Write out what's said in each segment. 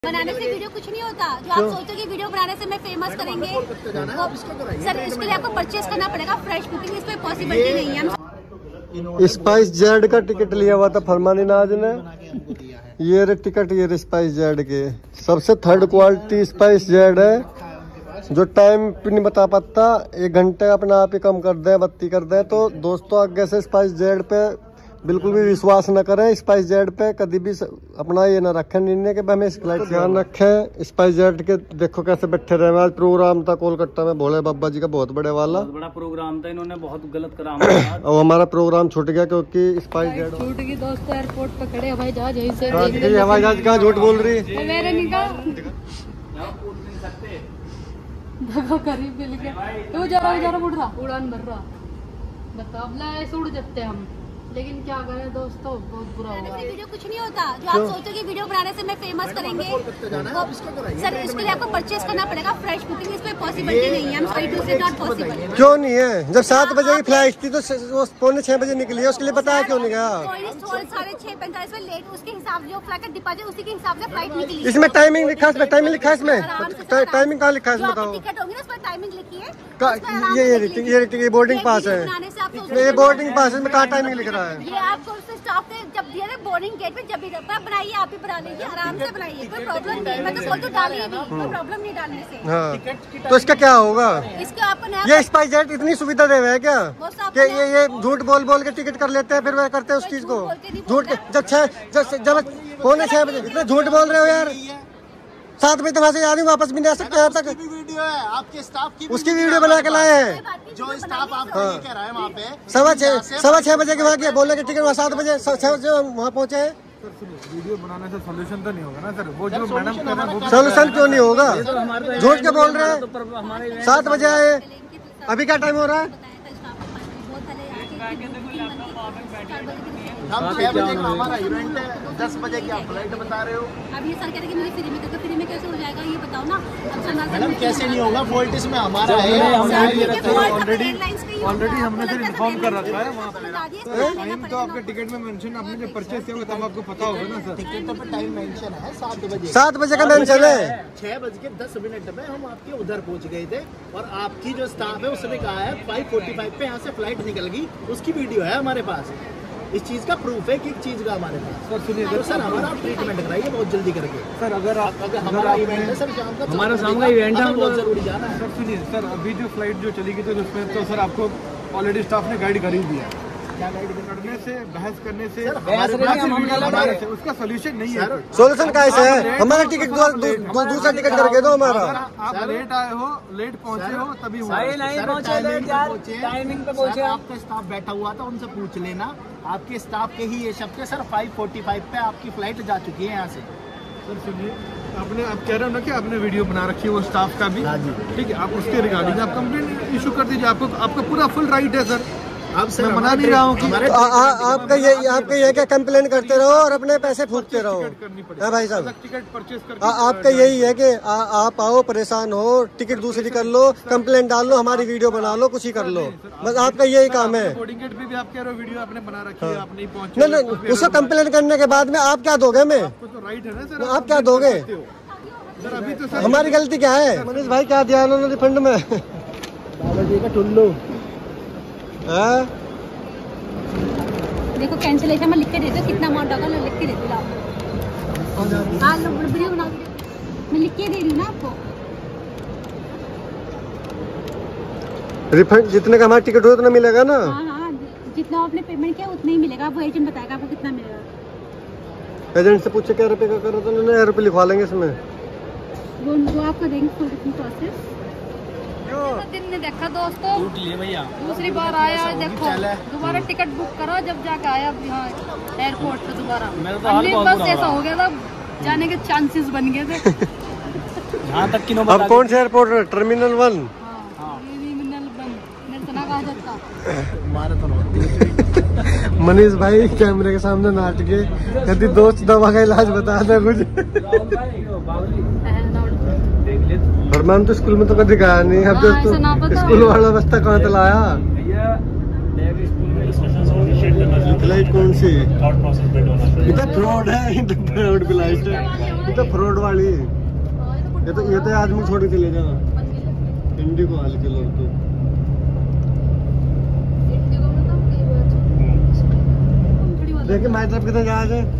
बनाने से वीडियो कुछ नहीं होता। जो आप सोचते हो कि वीडियो बनाने से मैं फेमस करेंगे, सर इसके लिए आपको परचेस करना पड़ेगा। फ्रेश बुकिंग इस पे पॉसिबिलिटी नहीं है। स्पाइस जेड का टिकट लिया हुआ था फरमानी नाज ने। ये रे टिकट, ये रे स्पाइस जेड के सबसे थर्ड क्वालिटी स्पाइस जेड है, जो टाइम भी नहीं बता पाता। 1 घंटे अपना आप ही कम कर दे, बत्ती कर दे। तो दोस्तों आगे से स्पाइस जेड पे बिल्कुल भी विश्वास न करें। स्पाइस जेड पे कभी भी अपना ये न रखें निर्णय के हमें फ्लाइट ध्यान रखें। स्पाइस जेड के देखो कैसे बैठे रहे। आज प्रोग्राम था कोलकाता में भोले बाबा जी का, बहुत बड़े वाला, बहुत बड़ा प्रोग्राम था। इन्होंने बहुत गलत करा और हमारा प्रोग्राम छूट गया क्योंकि स्पाइस जेड छूट गई। दोस्तों एयरपोर्ट पे खड़े हवाई जहाज यहीं से हवाई जहाज कहाँ झूठ बोल रही मेरे करीब मिल गया। जरा उड़ रहा, उड़ान भर रहा, बताओ ऐसे उड़ जाते हम, लेकिन क्या करें दोस्तों, बहुत बुरा हुआ। वीडियो कुछ नहीं होता। जो आप सोचते हो कि वीडियो बनाने से मैं फेमस करेंगे, सर इसके लिए आपको परचेस करना पड़ेगा। फ्रेश बुकिंग इस पे पॉसिबिलिटी नहीं है। Sorry to say not possible. क्यों नहीं है? जब 7 बजे की फ्लाइट थी तो वो 5:45 बजे निकली है, उसके लिए बताया क्यों नहीं गया? 6:45 में लेट, उसके हिसाब से फ्लाइट का डिपार्चर उसी के हिसाब से फ्लाइट निकली। इसमें टाइमिंग लिखा है, टाइमिंग लिखा है इसमें, टाइमिंग कहाँ लिखा है इसमें बताओ? टिकट होगी ना उसमें टाइमिंग लिखी है। ये बोर्डिंग पास है, ये बोर्डिंग पास है, कहाँ टाइमिंग लिख रहा है? ये आपको उससे स्टाफ ने जब दिया था बोर्डिंग गेट पे, जब भी बनाइए, आप ही बना लीजिए, आराम से बनाइए, कोई प्रॉब्लम नहीं। मैं तो बोलती हूँ डालिए भी, कोई प्रॉब्लम नहीं डालने से। हाँ। तो इसका क्या होगा? इसका आपको ये स्पाइस जेट इतनी सुविधा दे रहे हैं क्या कि ये झूठ बोल के टिकट कर लेते हैं, फिर वह करते हैं उस चीज को झूठ। जब 5:45 बजे इतना झूठ बोल रहे हो यार। 7 बजे तो वहाँ से आ रही, वापस भी नहीं आ सकते यहाँ तक। वीडियो है आपके स्टाफ की, उसकी वीडियो बना के लाए हैं। जो स्टाफ आपको ये कह रहा है वहाँ पे 6:15 बजे के वहाँ किया, बोले कि टिकट वहाँ 7 बजे 6 बजे वहाँ पहुँचे हैं। वीडियो बनाने से सोल्यूशन तो नहीं होगा ना सर? वो जो मैडम कह रहे हैं सोल्यूशन क्यों नहीं होगा? झूठ के बोल रहे हैं। 7 बजे आए, अभी क्या टाइम हो रहा है? हम 6 बजे का हमारा इवेंट है, 10 बजे की आप फ्लाइट बता रहे हो। अब ये सर कह रहे कि मुझे फ्री में, तो फ्री में कैसे हो जाएगा ये बताओ ना। मैडम कैसे नहीं होगा? वोल्ट इसमें हमारा है, ऑलरेडी हमने फिर इन्फॉर्म कर रखा है वहाँ पे। टाइम तो आपके टिकट में मेंशन, आपने जब परचेज किया तब आपको पता होगा ना सर? टिकट पे टाइम मेंशन है 7 बजे। 7 बजे का मेंशन है। 6:10 में हम आपके उधर पहुँच गए थे, और आपकी जो स्टाफ है उसने कहा है 5:45 पे यहाँ से फ्लाइट निकल गई। उसकी वीडियो है हमारे पास, इस चीज का प्रूफ है कि एक चीज का हमारे पास। सर सुनिए, तो सर हमारा ट्रीटमेंट कराइए बहुत जल्दी करके। सर अगर हमारा इवेंट है सर शाम का, हमारा शाम का इवेंट है, बहुत जरूरी जाना है। सर सुनिए सर, अभी जो फ्लाइट जो चली गई तो उसमें तो सर आपको ऑलरेडी स्टाफ ने गाइड कर ही दिया। क्या गाइड करने से, बहस करने से, उसका सोल्यूशन नहीं है। सोल्यूशन कैसे है? हमारा टिकट दूसरा टिकट करके दो हमारा। आप लेट आए हो, लेट पहुँचे हो तभी हुआ। नहीं पहुँचे, टाइमिंग पे पहुँचे। आपका स्टाफ बैठा हुआ था, उनसे पूछ लेना। आपके स्टाफ के ही ये शब्द है सर, 5:45 पे आपकी फ्लाइट जा चुकी है यहाँ से। सर सुनिए, आपने आप कह रहे हो ना कि आपने वीडियो बना रखी है वो स्टाफ का भी, ठीक है, आप उसके रिगार्डिंग आप कंप्लेंट इशू कर दीजिए। आपका पूरा फुल राइट है सर। अब सर मैं मना नहीं रहा हूँ कि आपका ये क्या कंप्लेन करते रहो और अपने पैसे फूकते रहो। हाँ भाई साहब, टिकट परचेज कर आपका यही है कि आप आओ, परेशान हो, टिकट दूसरी कर लो, कंप्लेन डाल लो, हमारी वीडियो बना लो, कुछ ही कर लो, बस आपका यही काम है। बोर्डिंग गेट पे भी आप कह रहे हो वीडियो आपने बना रखी है, आप नहीं पहुँचे। नहीं, उसको कंप्लेन करने के बाद में आप क्या दोगे? मैं तो राइट है ना सर, आप क्या दोगे? सर अभी तो सर हमारी गलती क्या है? मनीष भाई क्या दिया उन्होंने रिफंड में? बाबा जी का टुल्लू। देखो कैंसिलेशन में लिख के देते हो कितना अमाउंट होगा, लिख के देती हूँ आपको। हाँ वीडियो बना मैं लिख के दे रही हूँ ना आपको। रिफंड जितने का हमारा टिकट हो उतना मिलेगा ना? हाँ, जितना आपने पेमेंट किया उतना ही मिलेगा। वो एजेंट बताएगा आपको कितना मिलेगा। एजेंट से पूछे क्या रुपये का कर रहा था उन्होंने, रुपये लिखवा लेंगे इसमें। वो आपको देंगे फुल प्रोसेस। दिन ने देखा दोस्तों, भैया दूसरी बार आया, देखो दोबारा टिकट बुक करो, जब जाके आया यहाँ एयरपोर्ट पे दोबारा। बस ऐसा हो गया था, जाने के चांसेस बन गए थे। यहाँ तक कि अब कौन से एयरपोर्ट? टर्मिनल 1। मनीष भाई कैमरे के सामने नाट के कभी दोस्त दवा का इलाज बता दे कुछ। फरमान तो स्कूल में तो कभी गया नहीं, अब तो स्कूल वाला बस्ता कहाँ तक लाया? फ्लाइट कौन सी? इधर फ्रॉड है, इधर फ्रॉड फ्लाइट है, इधर फ्रॉड वाली। ये तो आदमी छोड़ के चले जा। इंडिगो हाल के लोग तो देखिए माई तरफ कितना जहाज है।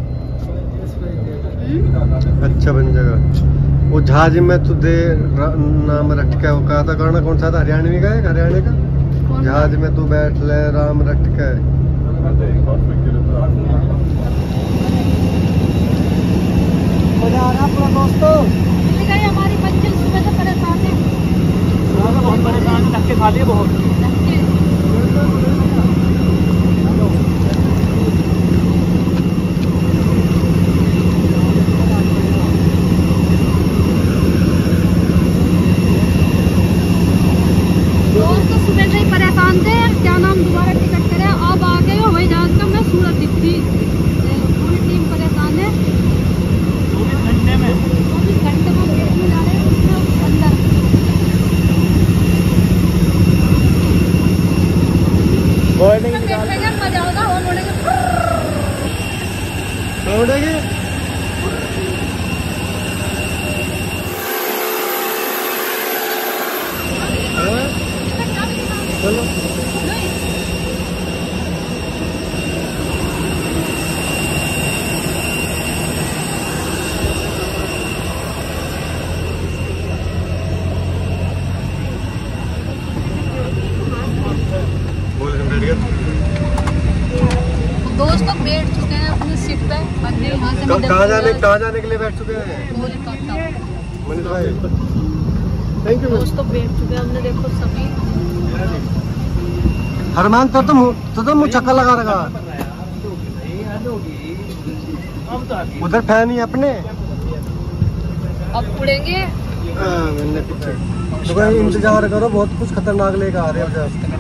अच्छा बन जाएगा। वो जहाज में तो दे नाम रट के वो कहा था करना, कौन सा था? हरियाणवी का है, हरियाणा का जहाज में तू बैठ ले राम रट के। मजा आ रहा पूरा दोस्तों। हमारी मंजिल सुबह से परेशान है, बहुत परेशान है, धक्के खा लिए बहुत। क्या नाम दोबारा टिकट करे, अब आ गए हवाई जहाज का, मैं सूरत दिख रही। पूरी टीम परेशान है। 24 घंटे में 24 घंटे में गेट में जा रहे हैं उसमें अंदर। बैठेंगे मजा होगा, और उड़ेंगे। चलो दोस्तों बैठ चुके हैं अपनी सीट पे। कहाँ जाने के लिए बैठ चुके हैं मनीष भाई? थैंक यू दोस्तों बैठ चुके हैं हमने, देखो सभी। हरमान तो मुँह चक्कर लगा रखा। उधर फैन ही अपने अब उड़ेंगे। मैंने पीछे तो इंतजार करो, बहुत कुछ खतरनाक लेके आ रहे हैं।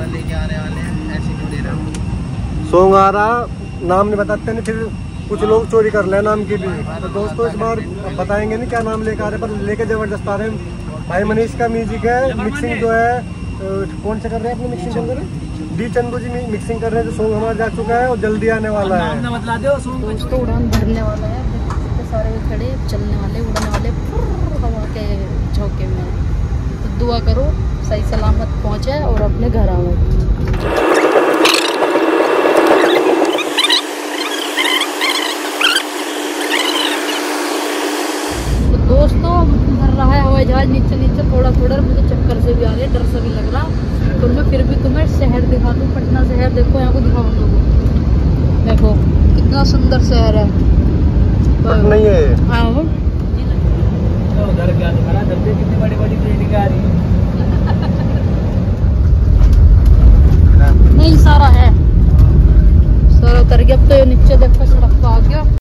सॉन्ग आ रहा, नाम नहीं बताते नहीं, फिर कुछ लोग चोरी कर ले नाम की भी। तो दोस्तों इस बार बताएंगे नहीं क्या नाम लेके आ रहे, पर लेके जबरदस्त आ रहे हैं। भाई मनीष का म्यूजिक है, मिक्सिंग जो है कौन से कर रहे हैं अपनी मिक्सिंग कर रहे हैं? डी चंदू जी मिक्सिंग कर रहे हैं। जो सॉन्ग हमारा जा चुका है और जल्दी आने वाला है। दोस्तों उड़ान भरने वाला है, सारे खड़े चलने वाले उड़ने वाले हवा के झोंके में। तो दुआ करो सही सलामत पहुंचे और अपने घर आओ। दोस्तों भर रहा है हवाई जहाज नीचे नीचे थोड़ा थोड़ा। मुझे चक्कर से भी आ रही है, डर से भी लग रहा। तो मैं फिर भी तुम्हें शहर दिखा दूँ, पटना शहर। देखो यहाँ को दिखाओ लोगों, देखो कितना सुंदर शहर है। नहीं है हाँ उधर क्या दिखा, कितनी बड़ी बड़ी बिल्डिंग आ रही है। नहीं सारा है, सारा उतर गया। अब तो ये नीचे देखो सड़क पे आ गया।